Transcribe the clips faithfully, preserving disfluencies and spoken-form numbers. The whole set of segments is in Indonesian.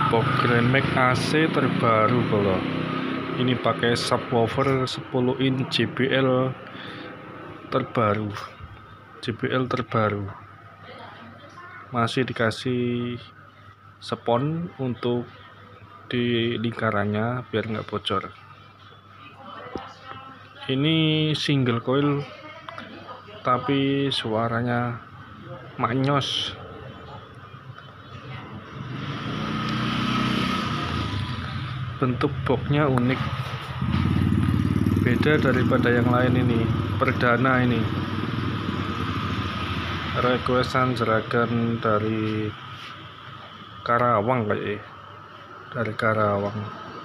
box Grand Max A C terbaru kalau ini pakai subwoofer sepuluh in J B L terbaru J B L terbaru masih dikasih spons untuk di lingkarannya biar nggak bocor. Ini single coil tapi suaranya maknyos. Bentuk boxnya unik, beda daripada yang lain. Ini perdana, ini requestan jeragan dari Karawang kayak dari Karawang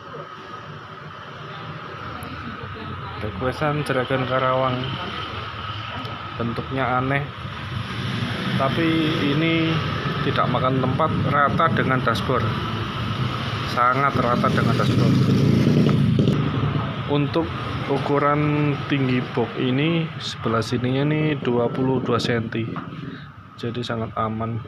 requestan jeragan Karawang bentuknya aneh, tapi ini tidak makan tempat, rata dengan dashboard, sangat rata dengan dashboard. Untuk ukuran tinggi box ini sebelah sininya nih dua puluh dua sentimeter, jadi sangat aman.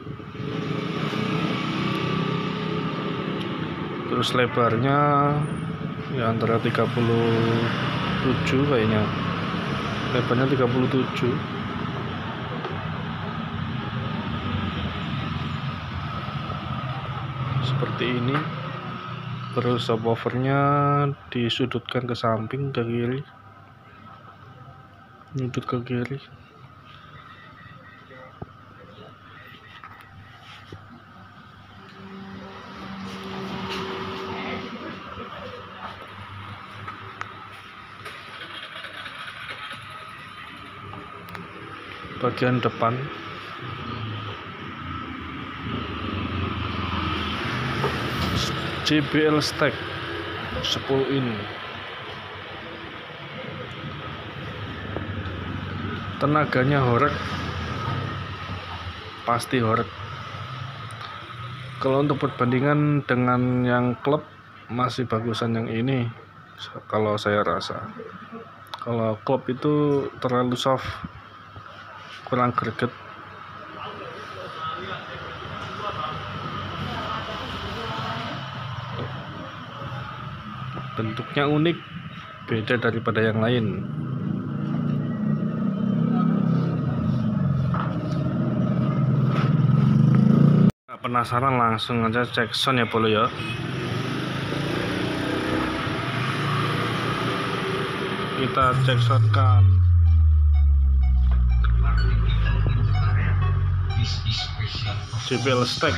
Terus lebarnya ya antara tiga puluh tujuh kayaknya, lebarnya tiga puluh tujuh. Seperti ini. Terus subwoofernya disudutkan ke samping, ke kiri, nyudut ke kiri. Bagian depan J B L stack sepuluh in, tenaganya horek, pasti horek. Kalau untuk perbandingan dengan yang klub masih bagusan yang ini kalau saya rasa. Kalau klub itu terlalu soft, kurang greget. Bentuknya unik, beda daripada yang lain. Nggak penasaran, langsung aja cek sound ya boleh ya. Kita cek sound kan. J B L stack.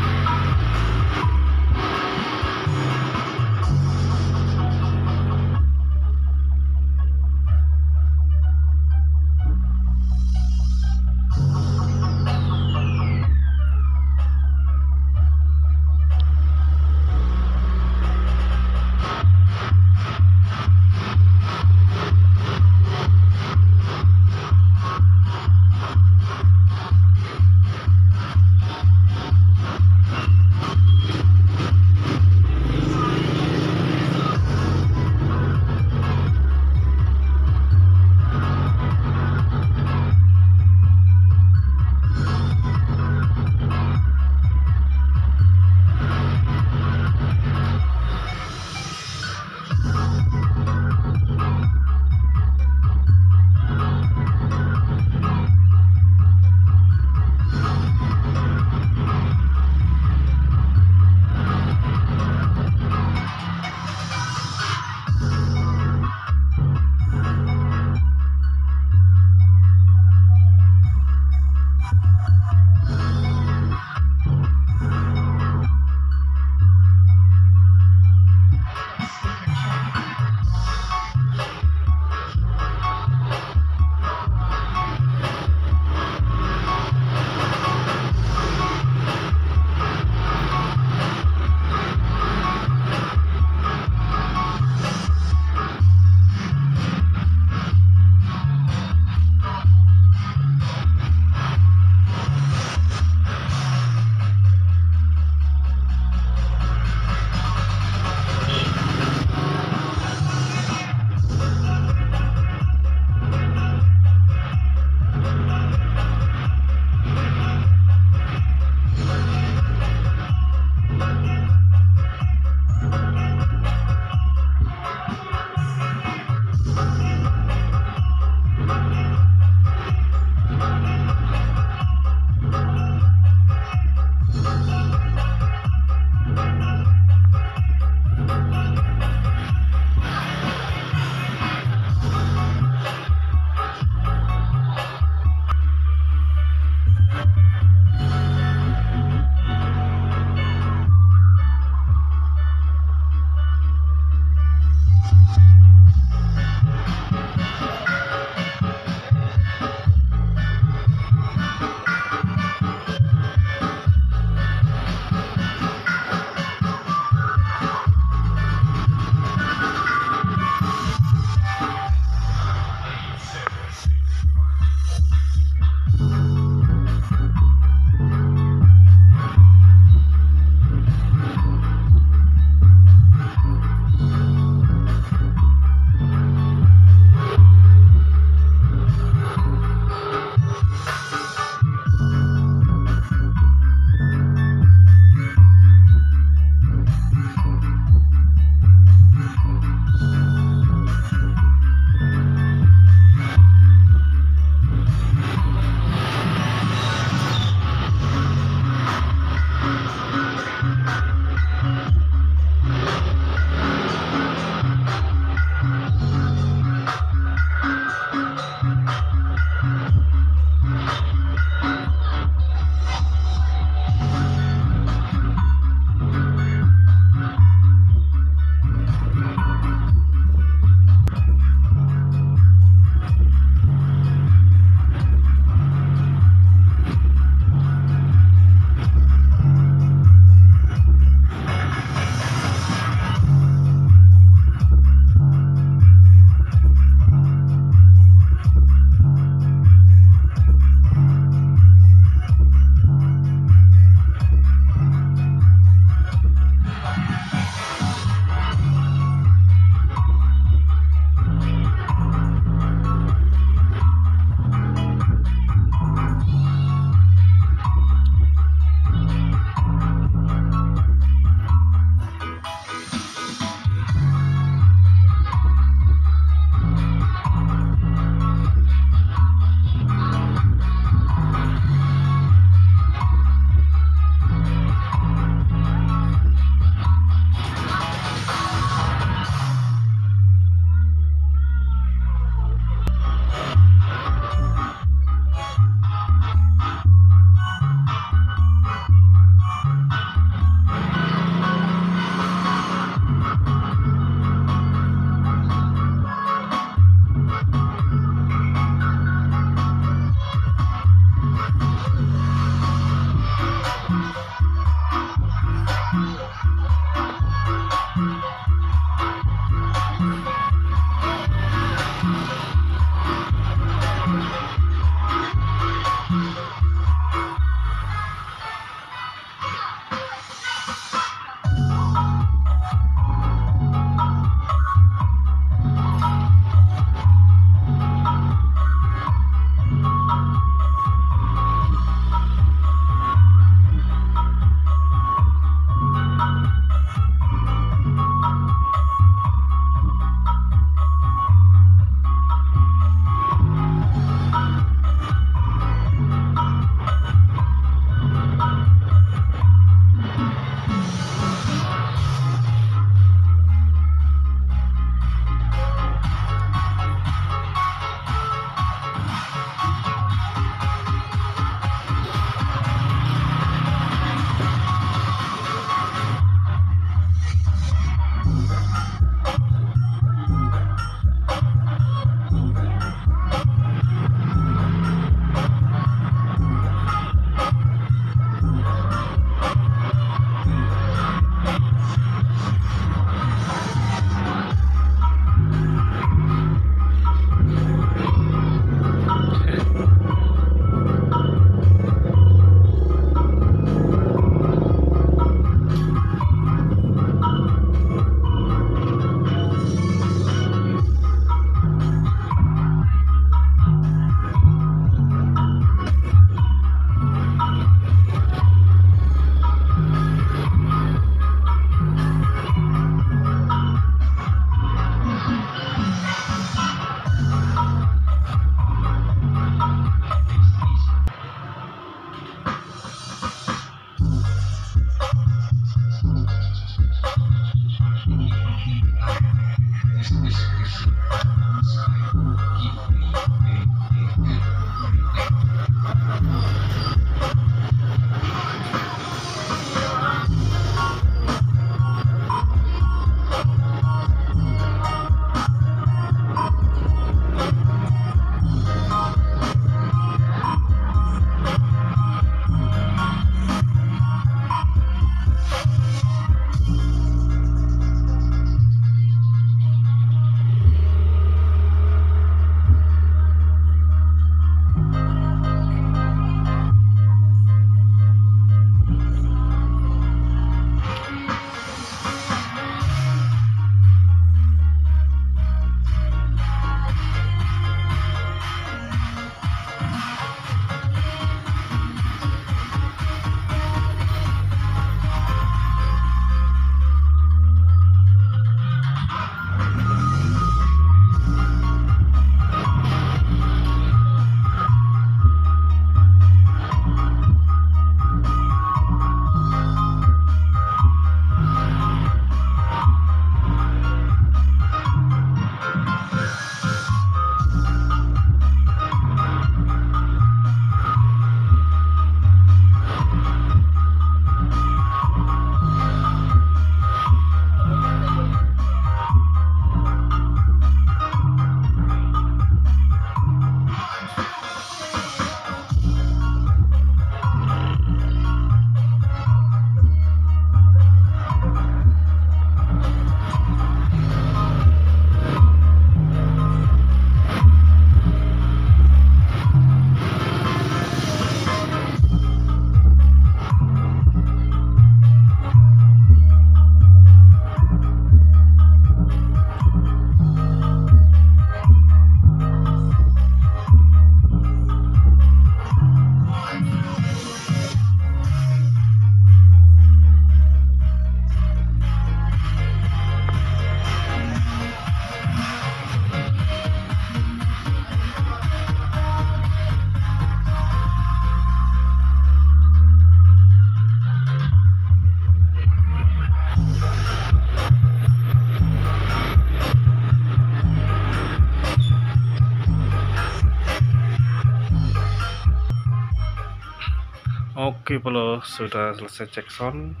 Oke bro, sudah selesai cek sound,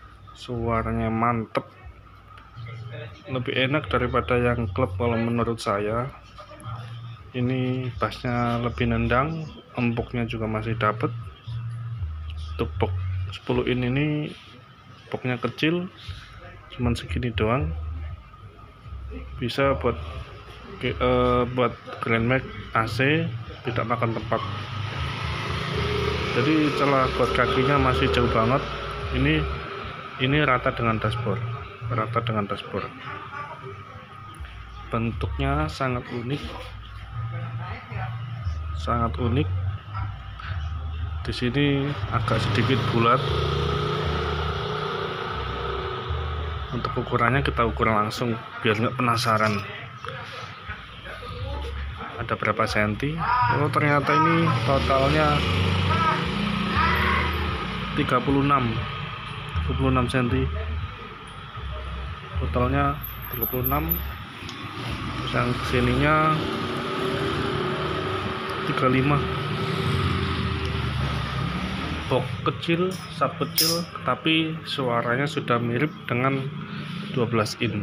suaranya mantep, lebih enak daripada yang klub kalau menurut saya. Ini bassnya lebih nendang, empuknya juga masih dapet. Untuk box sepuluh in ini boxnya kecil, cuman segini doang, bisa buat uh, buat Grand Max A C, tidak makan tempat. Jadi celah buat kakinya masih jauh banget. Ini ini rata dengan dashboard, rata dengan dashboard. Bentuknya sangat unik, sangat unik. Di sini agak sedikit bulat. Untuk ukurannya kita ukur langsung biar nggak penasaran. Ada berapa senti? Oh ternyata ini totalnya tiga puluh enam senti, totalnya tiga puluh enam. Terus yang kesininya tiga puluh lima. Box kecil, sub kecil, tapi suaranya sudah mirip dengan dua belas in.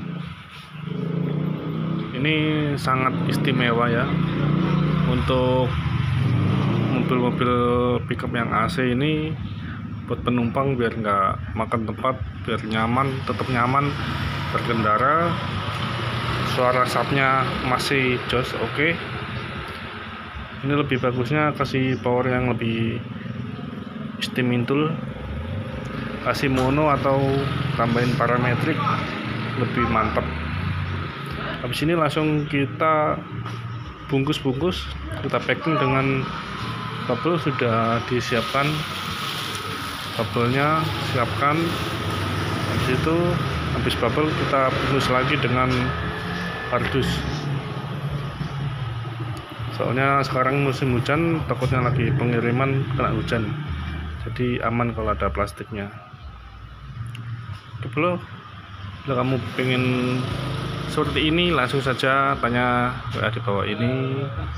Ini sangat istimewa ya untuk mobil-mobil pickup yang A C ini. Buat penumpang biar nggak makan tempat, biar nyaman, tetap nyaman berkendara. Suara subnya masih jos, oke. Okay. Ini lebih bagusnya kasih power yang lebih istimintul, kasih mono atau tambahin parametrik lebih mantap. Habis ini langsung kita bungkus-bungkus, kita packing dengan bubble sudah disiapkan. Bubble-nya siapkan. Habis itu habis bubble kita bungkus lagi dengan kardus. Soalnya sekarang musim hujan, takutnya lagi pengiriman kena hujan. Jadi aman kalau ada plastiknya. Oke bro, kalau kamu pengen seperti ini, langsung saja tanya W A di bawah ini.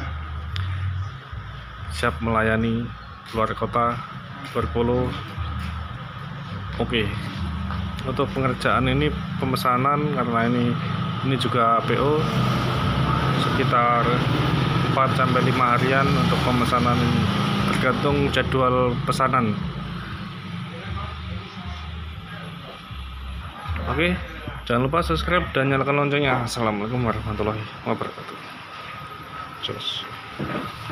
Siap melayani luar kota, luar pulau. Oke, untuk pengerjaan ini pemesanan, karena ini ini juga P O, sekitar empat sampai lima harian untuk pemesanan ini, tergantung jadwal pesanan. Oke, jangan lupa subscribe dan nyalakan loncengnya. Assalamualaikum warahmatullahi wabarakatuh. Terus.